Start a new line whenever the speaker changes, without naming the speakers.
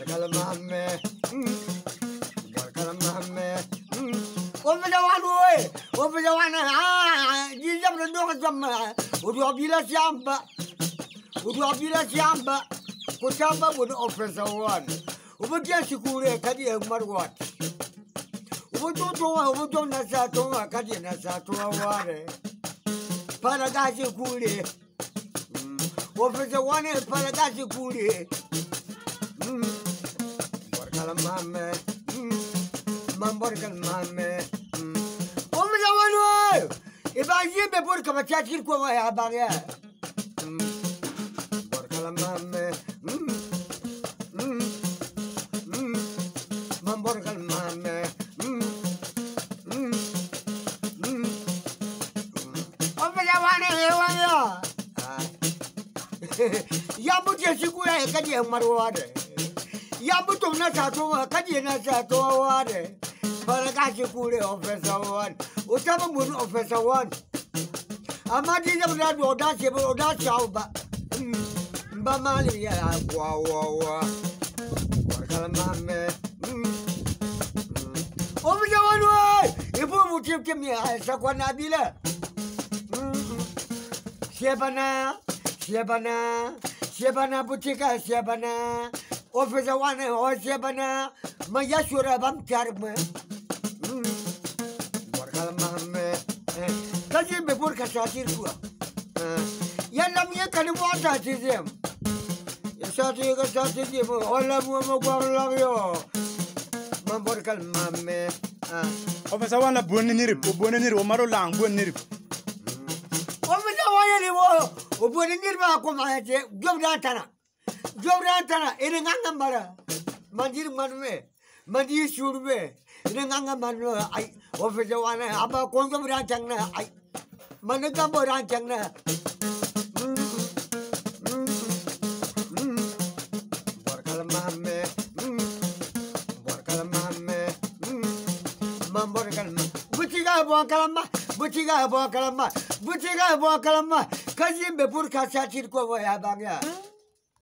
Barkala Mame, Barkala Mame. Over the one way, over the one. You never know some. Would you be a jamba? Would you be a jamba? Kutamba would offer someone. Over Jessica, Kadia Marwat. Over don't Nasato, Kadina Sato, Paradise Kuli. Over the one is Paradise Kuli. Barkala Mame, Mamborkan Mame. Over the one way. If I see the book of a chachil, I have a Barkala Mame. Mamborkan Mame. Over the one Yabu Jessica, Kadia Marwade. Yabu Nasato, Kadia Nasato, Paragashi Kule, Officer one. Utama Moon, Officer one. Amadi of that or that table or that shauba. Bamalia, wow. Barkalamame. Over the one way. If you would give me a Sakwanabila. Shebana Butika, Shebana, Officer one or Shebana, Mayashura Bamkarme. Barkalamame. Does it before Kashatirua? Yanamia can water to them. You shot you got shot to them, all of you. Mamborkalmame.
Officer one of Bonanir, Marolang, Bonanir.
Ubunirba Komate, Jobratana, Irangambara, Mandir Manwe, Madi Surbe, Irangambara, I offer the one about Kongam Rachana, I Managabo Rachana. Barkalamame, Barkalamame, Mamborkalma, Butiga Bokalama, Kazim before Kasachir Koya Baga.